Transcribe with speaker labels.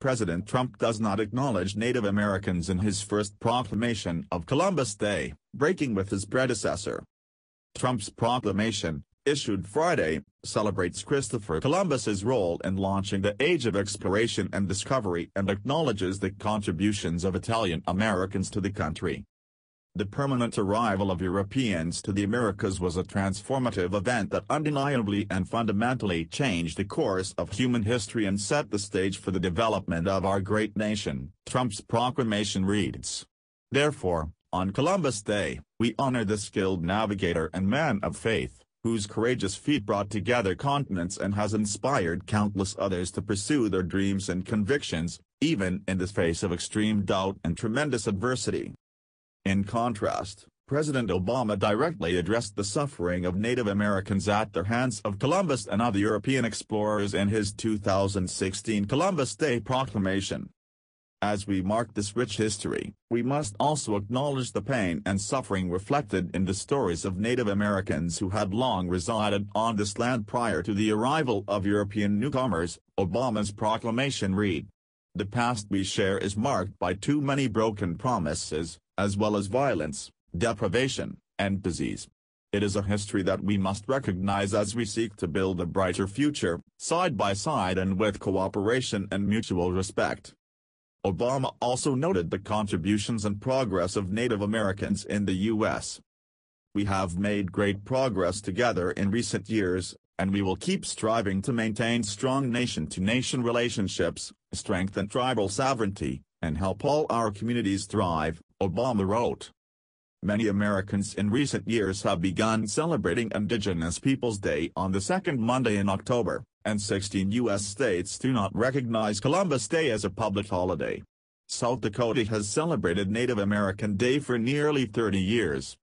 Speaker 1: President Trump does not acknowledge Native Americans in his first proclamation of Columbus Day, breaking with his predecessor. Trump's proclamation, issued Friday, celebrates Christopher Columbus's role in launching the age of exploration and discovery and acknowledges the contributions of Italian Americans to the country. The permanent arrival of Europeans to the Americas was a transformative event that undeniably and fundamentally changed the course of human history and set the stage for the development of our great nation, Trump's proclamation reads. Therefore, on Columbus Day, we honor the skilled navigator and man of faith, whose courageous feat brought together continents and has inspired countless others to pursue their dreams and convictions, even in the face of extreme doubt and tremendous adversity. In contrast, President Obama directly addressed the suffering of Native Americans at the hands of Columbus and other European explorers in his 2016 Columbus Day proclamation. As we mark this rich history, we must also acknowledge the pain and suffering reflected in the stories of Native Americans who had long resided on this land prior to the arrival of European newcomers, Obama's proclamation read. The past we share is marked by too many broken promises, as well as violence, deprivation, and disease. It is a history that we must recognize as we seek to build a brighter future, side by side and with cooperation and mutual respect. Obama also noted the contributions and progress of Native Americans in the U.S. We have made great progress together in recent years, and we will keep striving to maintain strong nation-to-nation relationships, strengthen tribal sovereignty, and help all our communities thrive, Obama wrote. Many Americans in recent years have begun celebrating Indigenous Peoples Day on the second Monday in October, and 16 U.S. states do not recognize Columbus Day as a public holiday. South Dakota has celebrated Native American Day for nearly 30 years.